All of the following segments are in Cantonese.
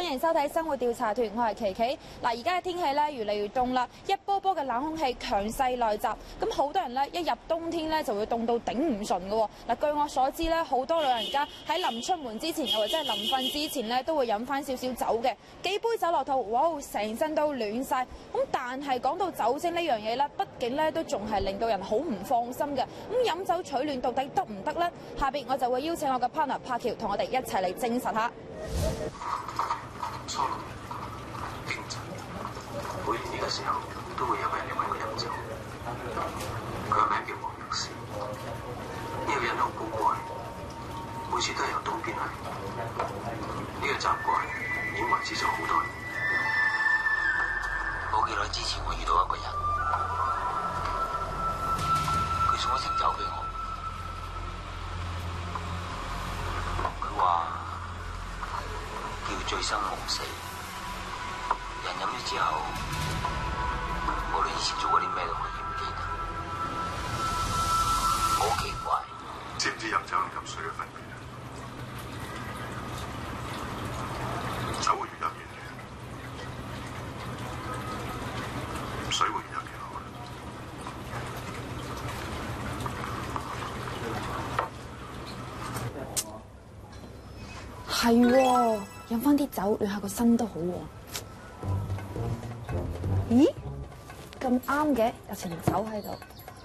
迎收睇生活調查團，我係琪琪。嗱，而家嘅天氣咧越嚟越凍啦，一波波嘅冷空氣強勢來襲，咁好多人咧一入冬天咧就會凍到頂唔順嘅喎。嗱，據我所知咧，好多老人家喺臨出門之前，又或者係臨瞓之前咧，都會飲翻少少酒嘅，幾杯酒落肚，哇，成身都暖晒。咁但係講到酒精呢樣嘢咧，畢竟咧都仲係令到人好唔放心嘅。咁飲酒取暖到底得唔得呢？下邊我就會邀請我嘅 partner 柏橋同我哋一齊嚟證實下。 初六驚蟄，每年呢個時候都會有個人嚟揾我飲酒。佢個名叫黃藥師，呢個人好古怪，每次都係由東邊嚟。呢個習慣已經維持咗好多年。冇幾耐之前，我遇到一個人，佢送咗瓶酒俾我。佢話叫醉生夢死，人飲咗之後，無論以前做過啲咩都可以唔記得。好奇怪，知唔知飲酒同飲水嘅分別啊？酒會越飲越暖，水會越飲越好。 係喎，飲翻啲酒暖下個身都好喎。咦？咁啱嘅，有瓶酒喺度。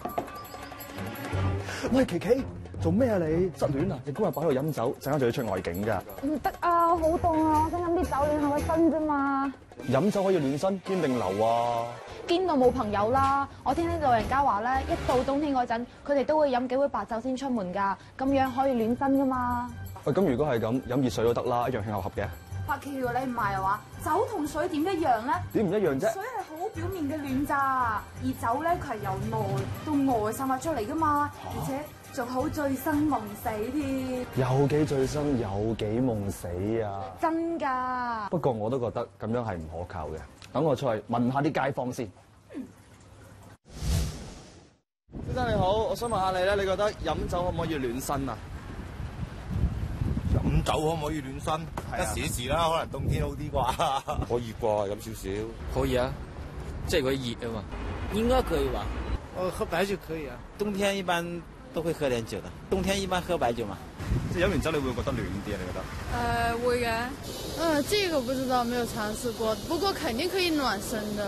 喂，琪琪，做咩啊你？失戀啊？你今日擺喺度飲酒，陣間就要出外景㗎。 唔得啊，好凍啊！我想飲啲酒暖下個身啫嘛。 飲酒可以暖身，堅定流啊！ 堅到冇朋友啦！我聽啲老人家話咧，一到冬天嗰陣，佢哋都會飲幾杯白酒先出門㗎，咁樣可以暖身㗎嘛。 喂，咁如果係咁，飲熱水都得啦，一樣慶口合嘅。 柏橋，你唔係話酒同水點一樣咧？ 點唔一樣啫？ 水係好表面嘅暖咋，而酒咧佢係由內到外散發出嚟㗎嘛，而且仲好醉生夢死添。 有幾醉生，有幾夢死啊！ 真㗎。 不過我都覺得咁樣係唔可靠嘅。等我出去問下啲街坊先。先生你好，我想問下你咧，你覺得飲酒可唔可以暖身啊？ 飲酒可唔可以暖身？一時啦，可能冬天好啲啩。可以啩，飲少少。 可以啊，即係佢熱啊嘛。應該可以吧？ 喝白酒可以啊。冬天一般都會喝點酒的。冬天一般喝白酒嘛。 即係飲完酒你會覺得暖啲啊？你覺得？ 會嘅。這個不知道，沒有嘗試過，不過肯定可以暖身的。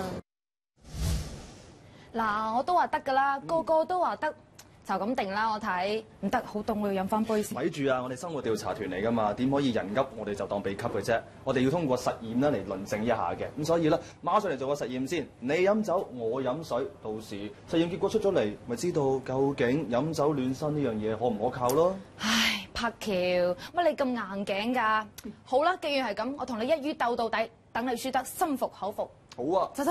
嗱，我都話得㗎啦，個個都話得。就咁定啦，我睇唔得，好凍，我要飲翻杯先。 咪住啊！我哋生活調查團嚟㗎嘛，點可以人噏我哋就當秘笈嘅啫？我哋要通過實驗咧嚟論證一下嘅。咁所以咧，馬上嚟做個實驗先。你飲酒，我飲水，到時實驗結果出咗嚟，咪知道究竟飲酒暖身呢樣嘢可唔可靠咯？ 唉，柏橋，乜你咁硬頸㗎？好啦，既然係咁，我同你一於鬥到底，等你輸得心服口服。 好啊！ 走。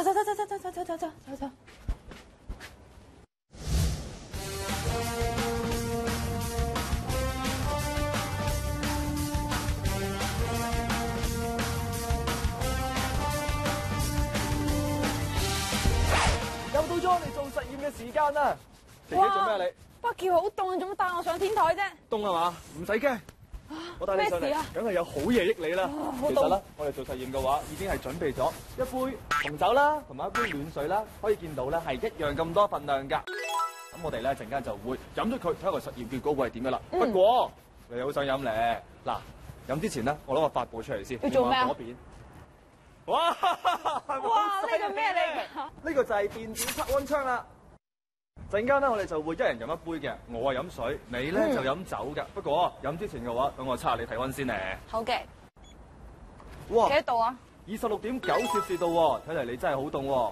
又到咗我哋做實驗嘅時間啦！琪琪做咩啊你？ 柏橋好凍，做乜帶我上天台啫？ 凍係嘛？唔使驚，我帶你上嚟，梗係有好嘢益你啦。其實咧，我哋做實驗嘅話，已經係準備咗一杯紅酒啦，同埋一杯暖水啦，可以見到咧係一樣咁多份量㗎。咁我哋咧陣間就會飲咗佢，睇下個實驗結果會係點樣啦。不過你好想飲咧，嗱，飲之前咧，我攞個法寶出嚟先。 要做咩啊？ 哇！ 哇！呢個咩嚟㗎？ 呢個就係電子測溫槍啦。陣間咧，我哋就會一人飲一杯嘅，我係飲水，你咧就飲酒嘅。不過飲之前嘅話，等我測下你體溫先咧。 好嘅。 哇！ 幾多度啊 26.9攝氏度喎，睇嚟你真係好凍喎。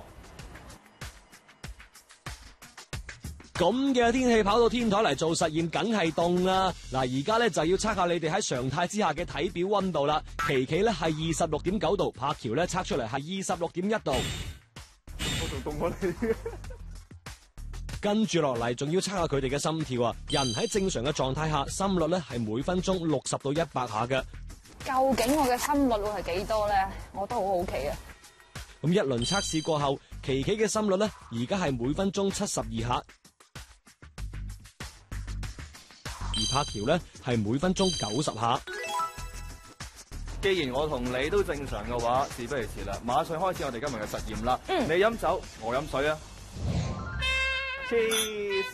咁嘅天氣跑到天台嚟做實驗，梗係凍啦！嗱，而家咧就要測下你哋喺常態之下嘅體表溫度啦。琪琪咧係26.9度，柏橋咧測出嚟係26.1度。 我仲凍過你。 跟住落嚟，仲要測下佢哋嘅心跳啊！人喺正常嘅狀態下，心率咧係每分鐘60到100下嘅。 究竟我嘅心率會係幾多咧？我都好好奇啊！ 咁一輪測試過後，琪琪嘅心率咧而家係每分鐘72下。而柏橋咧係每分鐘90下。 既然我同你都正常嘅話，事不宜遲啦，馬上開始我哋今日嘅實驗啦。你飲酒，我飲水啊。Cheers！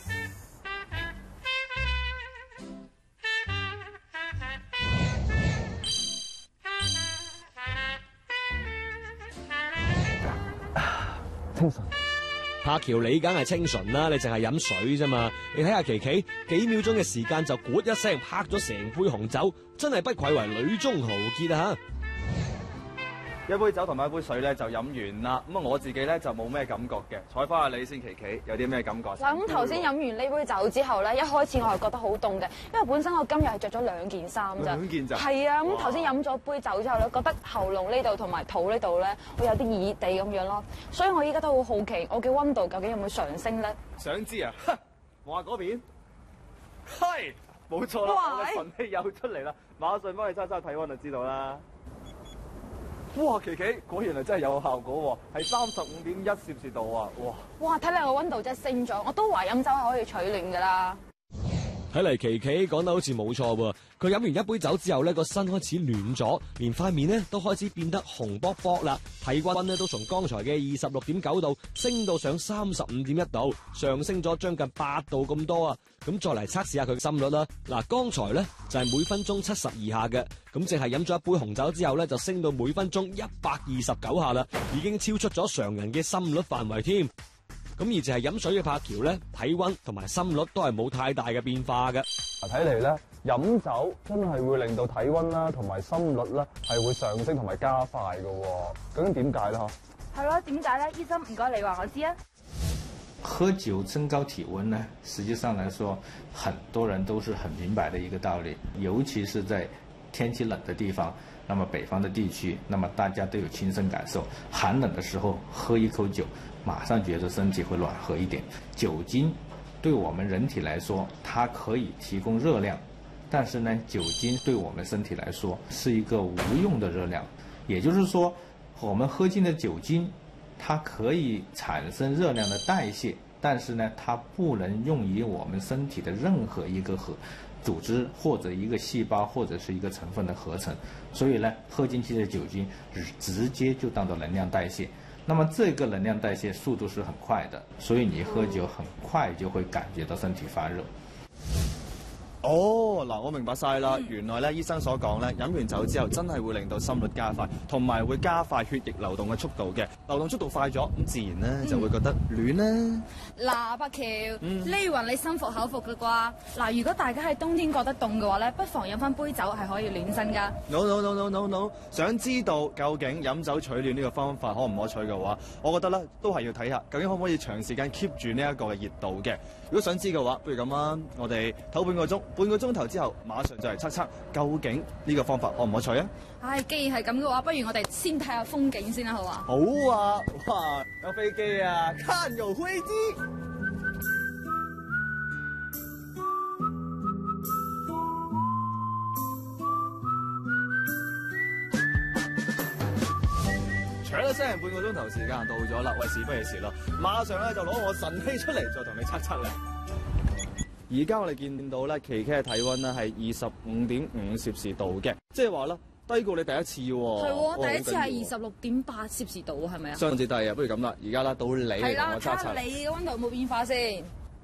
清純。 柏橋你梗係清純啦，你淨係飲水啫嘛。你睇下琪琪幾秒鐘嘅時間就咕一聲拍咗成杯紅酒，真係不愧為女中豪傑啊！ 一杯酒同埋一杯水咧就飲完啦。咁啊我自己咧就冇咩感覺嘅。採訪下你先，琪琪有啲咩感覺？ 嗱，咁頭先飲完呢杯酒之後咧，一開始我係覺得好凍嘅，因為本身我今日係着咗2件衫咋。 2件咋？係啊，咁頭先飲咗杯酒之後咧，覺得喉嚨呢度同埋肚呢度咧會有啲熱地咁樣咯，所以我依家都好好奇，我嘅溫度究竟有冇上升咧？ 想知啊？望下嗰邊，係冇錯啦，我嘅神器又出嚟啦，馬上幫你測測體溫就知道啦。哇，琪琪果然係真係有效果喎，係35.1攝氏度啊！ 哇，睇嚟我溫度真係升咗，我都話飲酒係可以取暖㗎啦。 睇嚟琪琪講得好似冇錯喎，佢飲完一杯酒之後呢個身開始暖咗，連塊面呢都開始變得紅卜卜啦，體溫呢都從剛才嘅26.9度升到上35.1度，上升咗將近8度咁多啊！咁再嚟測試下佢嘅心率啦。嗱，剛才呢就係每分鐘72下嘅，咁淨係飲咗一杯紅酒之後呢，就升到每分鐘129下啦，已經超出咗常人嘅心率範圍添。咁而就係飲水嘅柏橋咧，體溫同埋心率都係冇太大嘅變化嘅。 睇嚟咧，飲酒真係會令到體溫啦同埋心率啦係會上升同埋加快嘅。究竟點解咧？ 係咯，點解咧？醫生唔該你話我知啊。 喝酒增高體溫呢，實際上來說，很多人都是很明白的一個道理，尤其是在天氣冷的地方，那麼北方的地區，那麼大家都有親身感受，寒冷的時候喝一口酒，馬上覺得身體會暖和一點。酒精對我們人體來說，它可以提供熱量，但是呢，酒精對我們身體來說是一個無用的熱量。也就是說，我們喝進的酒精，它可以產生熱量的代謝，但是呢，它不能用於我們身體的任何一個組織或者一個細胞或者是一個成分的合成。所以呢，喝進去的酒精直接就當做能量代謝。那麼這個能量代謝速度是很快的，所以你喝酒很快就會感覺到身體發熱。 哦，嗱，我明白晒啦。原來咧，醫生所講咧，飲完酒之後真係會令到心率加快，同埋會加快血液流動嘅速度嘅。流動速度快咗，咁自然咧就會覺得暖啦。 嗱，柏橋，呢雲你心服口服嘅啩？嗱，如果大家喺冬天覺得凍嘅話咧，不妨飲翻杯酒係可以暖身㗎。 No， 想知道究竟飲酒取暖呢個方法可唔可取嘅話，我覺得咧都係要睇下究竟可唔可以長時間 keep 住呢一個嘅熱度嘅。如果想知嘅話，不如咁啦，我哋唞半個鐘頭之後，馬上就嚟測測究竟呢個方法可唔可取啊！ 唉，既然係咁嘅話，不如我哋先睇下風景先啦，好啊？ 好啊！哇，有飛機啊！看有飛機！搶一聲，半個鐘頭時間到咗啦，喂，事不宜遲啦，馬上咧就攞我神器出嚟，再同你測測啦。而家我哋見到咧，琪琪嘅體溫咧係25.5攝氏度嘅，即係話咧低過你第一次喎。 係喎，第一次係26.8攝氏度，係咪啊？ 相當之低啊！不如咁啦，而家啦到你嚟同我測測。 係啦，睇下你嘅溫度有冇變化先。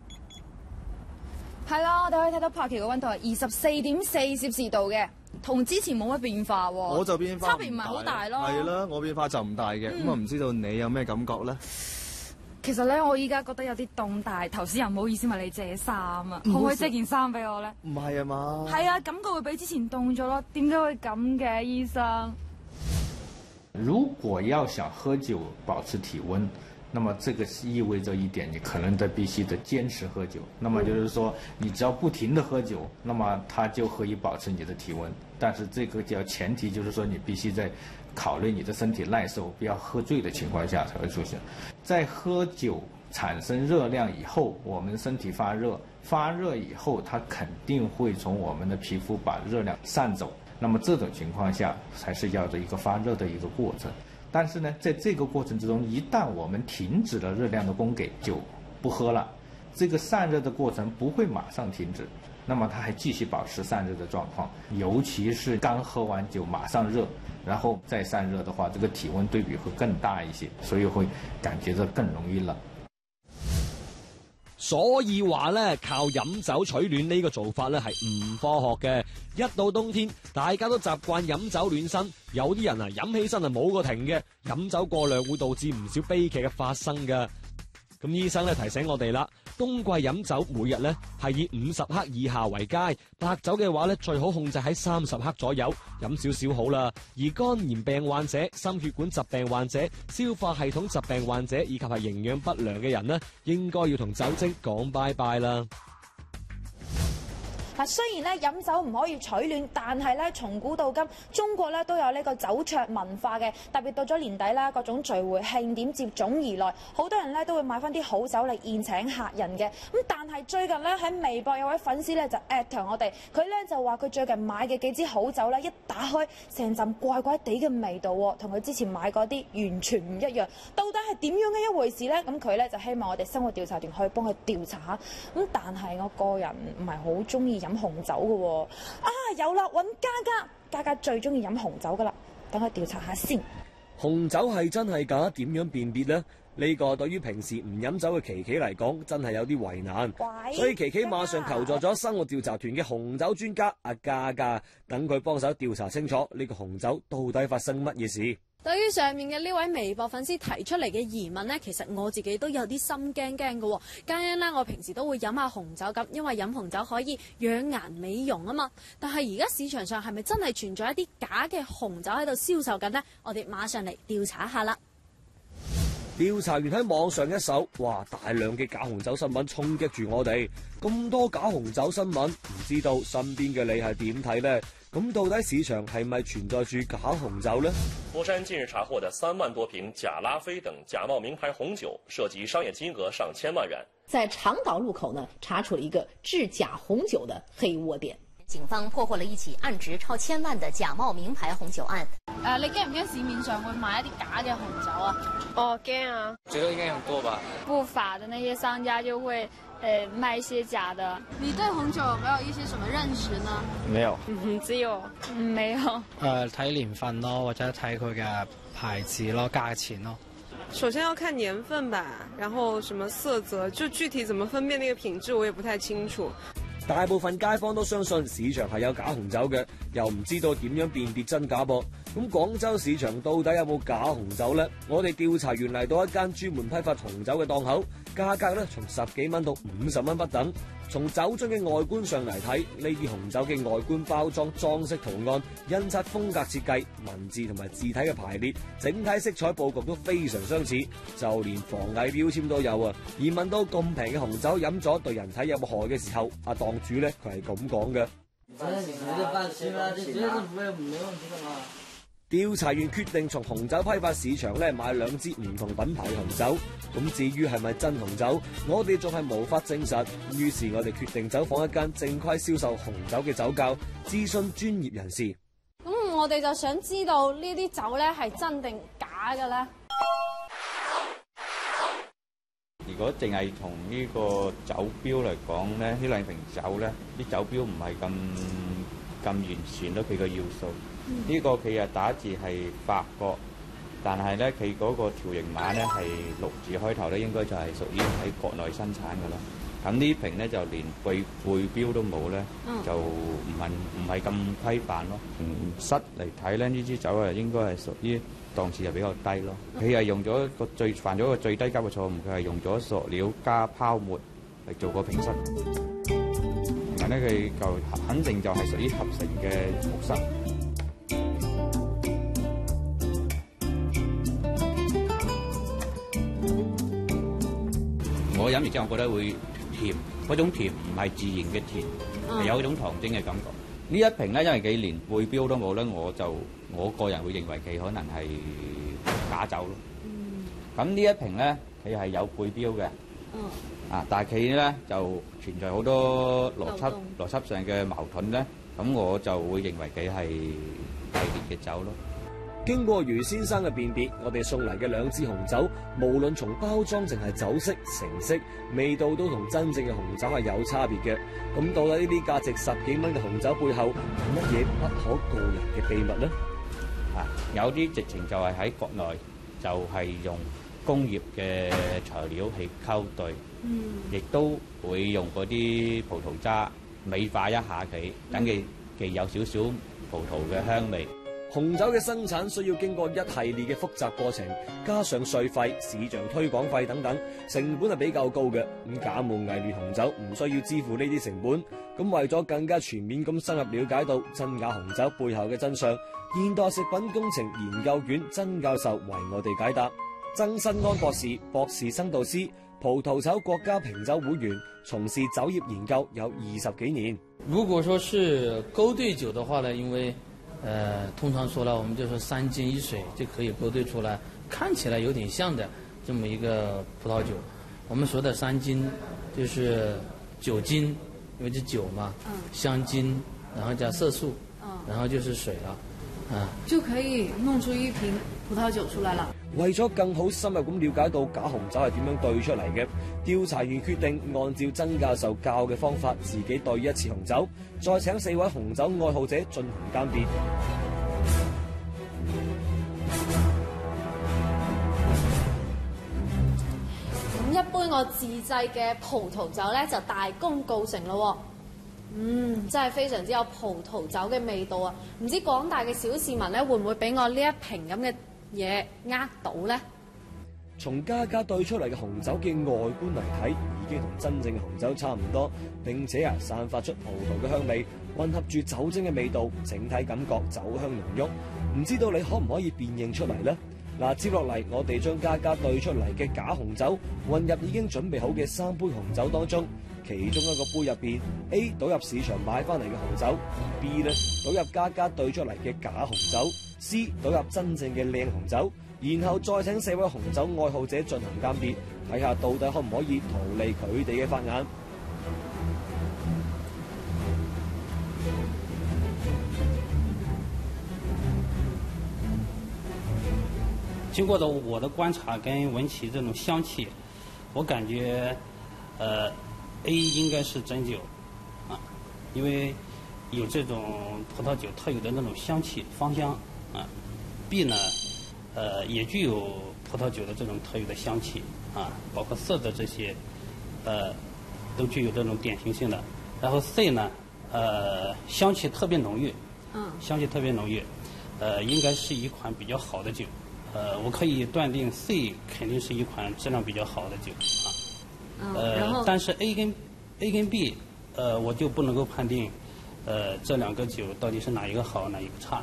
係啦，我哋可以睇到柏橋嘅溫度係24.4攝氏度嘅，同之前冇乜變化喎。 我就變化差別唔係好大咯。 係啦，我變化就唔大嘅，咁啊唔知道你有咩感覺咧？ 其實咧，我依家覺得有啲凍，但係頭先又唔好意思問你借衫啊，可唔可以借件衫俾我咧？ 唔係啊嘛？ 係啊，感覺會比之前凍咗咯。點解會咁嘅，醫生？ 如果要想喝酒保持體溫，那麼這個意味着一點，你可能必須得堅持喝酒。那麼就是說，你只要不停地喝酒，那麼它就可以保持你的體溫。但是這個叫前提，就是說你必須在考慮你的身體耐受，不要喝醉的情況下才會出現。在喝酒產生熱量以後，我們身體發熱，發熱以後，它肯定會從我們的皮膚把熱量散走。那麼這種情況下，才是要的一個發熱的一個過程。但是呢，在這個過程之中，一旦我們停止了熱量的供給，酒不喝了，這個散熱的過程不會馬上停止。 那么它还继续保持散热的状况，尤其是刚喝完酒马上热，然后再散热的话，这个体温对比会更大一些，所以会感覺到更容易冷。 所以話咧，靠飲酒取暖呢個做法咧係唔科學嘅。一到冬天，大家都習慣飲酒暖身，有啲人啊飲起身啊冇個停嘅，飲酒過量會導致唔少悲劇嘅發生㗎。咁醫生咧提醒我哋啦，冬季飲酒每日咧係以50克以下為佳，白酒嘅話咧最好控制喺30克左右，飲少少好啦。而肝炎病患者、心血管疾病患者、消化系統疾病患者以及係營養不良嘅人呢，應該要同酒精講拜拜啦。 嗱，雖然咧飲酒唔可以取暖，但係咧從古到今，中國咧都有呢個酒桌文化嘅。特別到咗年底啦，各種聚會慶典接踵而來，好多人咧都會買翻啲好酒嚟宴請客人嘅。咁但係最近咧喺微博有位粉絲咧就@我哋，佢咧就話佢最近買嘅幾支好酒咧一打開，成陣怪怪地嘅味道喎，同佢之前買嗰啲完全唔一樣。到底係點樣嘅一回事咧？咁佢咧就希望我哋生活調查團去幫佢調查下。咁但係我個人唔係好中意飲紅酒嘅喎。啊有啦，揾嘉嘉最中意飲紅酒噶啦，等佢調查下先。 紅酒係真係假？點樣辨別呢？呢個對於平時唔飲酒嘅琪琪嚟講，真係有啲為難。所以琪琪馬上求助咗生活調查團嘅紅酒專家阿嘉嘉，等佢幫手調查清楚呢個紅酒到底發生乜嘢事。 對於上面嘅呢位微博粉絲提出嚟嘅疑問呢，其實我自己都有啲心驚驚嘅喎。皆因呢，我平時都會飲下紅酒咁，因為飲紅酒可以養顏美容啊嘛。但係而家市場上係咪真係存在一啲假嘅紅酒喺度銷售緊呢？我哋馬上嚟調查一下啦。 調查員喺網上一搜，哇！大量嘅假紅酒新聞衝擊住我哋，咁多假紅酒新聞，唔知道身邊嘅你係點睇呢？咁到底市場係咪存在住假紅酒呢？ 佛山近日查獲的3萬多瓶假拉菲等假冒名牌紅酒，涉及商業金額上千萬元。 在長島路口呢，查處了一個製假紅酒的黑窩點。 警方破獲了一起案值超千萬的假冒名牌紅酒案。 你驚唔驚市面上會賣一啲假嘅紅酒啊？ 驚啊！ 覺得應該很多吧。 不法的那些商家就會賣一些假的。 你對紅酒有沒有一些什麼認識呢？ 沒有。 唔知喎，沒有。 睇年份咯，或者睇佢嘅牌子咯，價錢咯。 首先要看年份吧，然後什麼色澤，就具體怎麼分辨那個品質，我也不太清楚。 大部分街坊都相信市場係有假紅酒嘅，又唔知道點樣辨別真假噃。咁廣州市場到底有冇假紅酒呢？我哋調查員嚟到一間專門批發紅酒嘅檔口，價格咧從10幾蚊到50蚊不等。從酒樽嘅外觀上嚟睇，呢啲紅酒嘅外觀包裝、裝飾圖案、印刷風格設計、文字同埋字體嘅排列，整體色彩佈局都非常相似，就連防偽標籤都有啊！而問到咁平嘅紅酒飲咗對人體有冇害嘅時候，阿檔主咧佢係咁講嘅。調查員決定從紅酒批發市場咧買2支唔同品牌嘅紅酒，咁至於係咪真紅酒，我哋仲係無法證實。於是我哋決定走訪一間正規銷售紅酒嘅酒窖，諮詢專業人士。 咁我哋就想知道呢啲酒咧係真定假嘅咧？ 如果淨係從呢個酒標嚟講咧，呢2瓶酒咧，啲酒標唔係咁完全咯，佢個要素。呢個佢啊打字係法國，但係咧佢嗰個條形碼咧係6字開頭咧，應該就係屬於喺國內生產㗎啦。咁呢瓶咧就連背標都冇咧，就唔係咁規範咯。從質嚟睇咧，呢支酒啊應該係屬於檔次係比較低咯。佢係用咗犯咗個最低級嘅錯誤，佢係用咗塑料加泡沫嚟做個瓶身，同埋咧佢就肯定就係屬於合成嘅木塞。我飲完之後，我覺得會甜，嗰種甜唔係自然嘅甜，係有一種糖精嘅感覺。呢一瓶咧，因為佢連背標都冇咧，我個人會認為佢可能係假酒咯。咁呢一瓶咧，佢係有背標嘅，但係佢咧就存在好多邏輯上嘅矛盾咧，咁我就會認為佢係偽劣嘅酒咯。 經過余先生嘅辨別，我哋送嚟嘅2支紅酒，無論從包裝淨係酒色、成色、味道都同真正嘅紅酒係有差別嘅。咁到底呢啲價值10幾蚊嘅紅酒背後係乜嘢不可告人嘅秘密呢？ 有啲直情就係喺國內就係用工業嘅材料去溝兌，亦都會用嗰啲葡萄渣美化一下佢，等佢既有少少葡萄嘅香味。 紅酒嘅生產需要經過一系列嘅複雜過程，加上稅費、市場推廣費等等，成本係比較高嘅。咁假冒偽劣紅酒唔需要支付呢啲成本。咁為咗更加全面咁深入了解到真假紅酒背後嘅真相，現代食品工程研究院曾教授為我哋解答。曾新安博士，博士生導師，葡萄酒國家評酒會員，從事酒業研究有20幾年。 如果說是勾兌酒的話呢，因為通常說了，我們就說3斤1水就可以勾兌出來，看起來有點像的這麼一個葡萄酒。我們說的3斤就是酒精，因為是酒嘛，香精，然後加色素，然後就是水了， 就可以弄出一瓶葡萄酒出來了。 為咗更好深入咁了解到假紅酒係點樣兌出嚟嘅，調查員決定按照曾教授教嘅方法，自己兌一次紅酒，再請4位紅酒愛好者進行鑑別。 咁一杯我自製嘅葡萄酒咧就大功告成咯。真係非常之有葡萄酒嘅味道啊！唔知廣大嘅小市民咧會唔會俾我呢一瓶咁嘅嘢呃到呢？ 從家兌出嚟嘅紅酒嘅外觀嚟睇，已經同真正嘅紅酒差唔多，並且散發出葡萄嘅香味，混合住酒精嘅味道，整體感覺酒香濃郁。唔知道你可唔可以辨認出嚟呢？嗱，接落嚟我哋將家兌出嚟嘅假紅酒混入已經準備好嘅3杯紅酒當中，其中一個杯入邊 A 倒入市場買翻嚟嘅紅酒 ，B 呢倒入家兌出嚟嘅假紅酒 ，C 倒入真正嘅靚紅酒，然後再請4位紅酒愛好者進行鑑別，睇下到底可唔可以逃離佢哋嘅法眼。 經過我的觀察跟聞起這種香氣，我感覺A 應該是真酒，因為有這種葡萄酒特有的那種香氣芳香，B 呢，也具有葡萄酒的這種特有的香氣包括色澤這些，都具有這種典型性的。然後 C 呢，香氣特別濃郁，香氣特別濃郁，應該是一款比較好的酒。我可以斷定 C 肯定是一款質量比較好的酒但是 A 跟 B，我就不能夠判定，這兩個酒到底是哪一個好，哪一個差。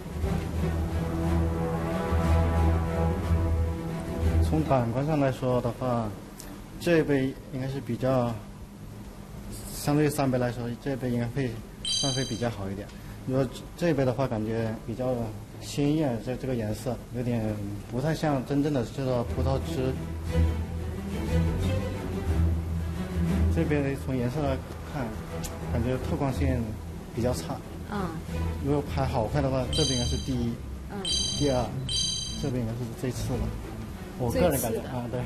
從感官上來說的話，這一杯應該是比較，相對於3杯來說，這一杯應該會算會比較好一點。如果這一杯的話，感覺比較鮮豔，這個顏色有點不太像真正的這個葡萄汁。這邊從顏色來看，感覺透光性比較差。如果排好壞的話，這邊應該是第一，第二，這邊應該是最次的。我個人感覺對。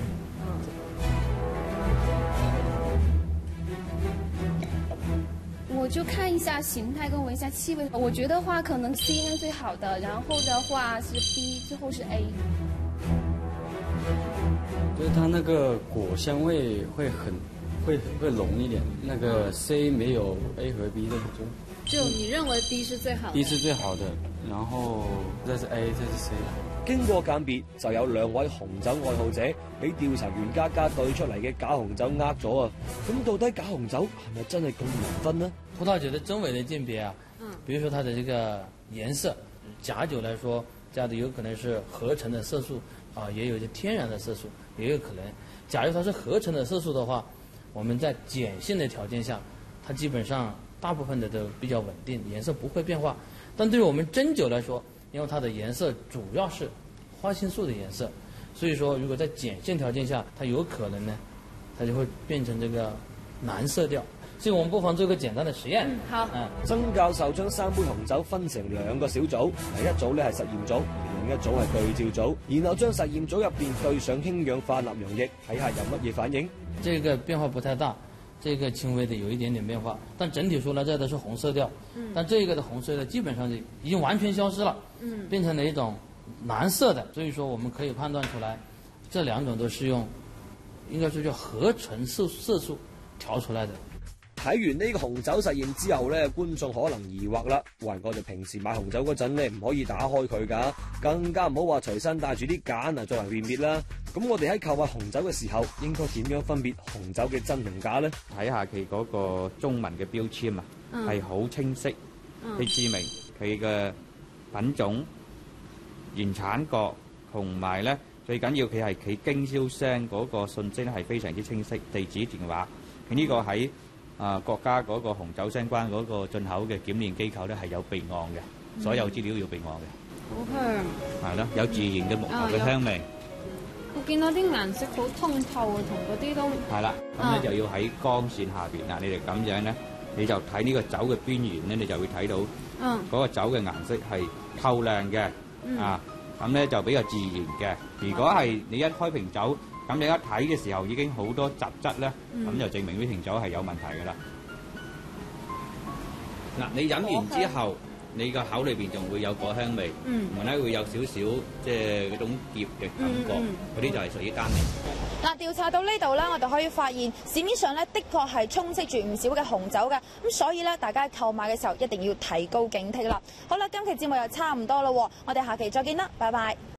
我就看一下形態跟聞一下氣味，我覺得話可能 C 應該最好的，然後的話是 B， 最後是 A。 就是它那個果香味會濃一點，那個 C 沒有 A 和 B 的就你認為 D 是最好的 ？D 是最好的，然後再是 A， 再是 C。 經過鑑別，就有2位紅酒愛好者俾調查員家兌出嚟嘅假紅酒呃咗啊！咁到底假紅酒係咪真係咁難分呢？ 葡萄酒的真偽的鑑別啊，比如說它的這個顏色，假酒來說加的有可能是合成的色素也有些天然的色素，也有可能。假如它是合成的色素的話，我們在鹼性的條件下，它基本上大部分的都比較穩定，顏色不會變化。但對於我們真酒來說，因為它的顏色主要是花青素的顏色，所以說如果在鹼性條件下，它有可能呢，它就會變成這個藍色調。所以我們不妨做一個簡單的實驗。 好。 曾教授將3杯紅酒分成2個小組，第一組呢係實驗組，用另一組係對照組，然後將實驗組入邊對上氫氧化鈉溶液，睇下有乜嘢反應。 這個變化不太大，這個輕微的有一點點變化，但整體說呢，這都是紅色調。但這個的紅色呢，基本上就已經完全消失了，變成了一種藍色的。所以說我們可以判斷出來，這兩種都是用，應該說叫合成色素調出來的。 睇完呢個紅酒實驗之後咧，觀眾可能疑惑啦，喂，我哋平時買紅酒嗰陣咧唔可以打開佢㗎，更加唔好話隨身帶住啲揀啊作為辨別啦。咁我哋喺購買紅酒嘅時候，應該點樣分別紅酒嘅真同假呢？ 睇下佢嗰個中文嘅標籤啊，係好清晰，你注明佢嘅品種、原產國同埋咧最緊要佢係佢經銷商嗰個信息咧係非常之清晰，地址電話。佢呢個喺國家嗰個紅酒相關嗰個進口嘅檢驗機構咧係有備案嘅，所有資料要備案嘅。 好香。 係咯，有自然嘅木頭嘅香味。 我見到啲顏色好通透啊，同嗰啲都係啦，咁咧就要喺光線下邊嗱，你哋咁樣咧，你就睇呢個酒嘅邊緣咧，你就會睇到嗰個酒嘅顏色係透亮嘅，咁咧就比較自然嘅。如果係你一開瓶酒，咁你一睇嘅時候已經好多雜質咧，咁就證明呢瓶酒係有問題㗎啦。嗱，你飲完之後，你個口裏邊仲會有果香味，同埋咧會有少少即係嗰種澀嘅感覺，嗰啲就係屬於單寧。 嗱，調查到呢度咧，我哋可以發現市面上咧的確係充斥住唔少嘅紅酒嘅，咁所以咧大家購買嘅時候一定要提高警惕啦。好啦，今期節目又差唔多啦，我哋下期再見啦，拜拜。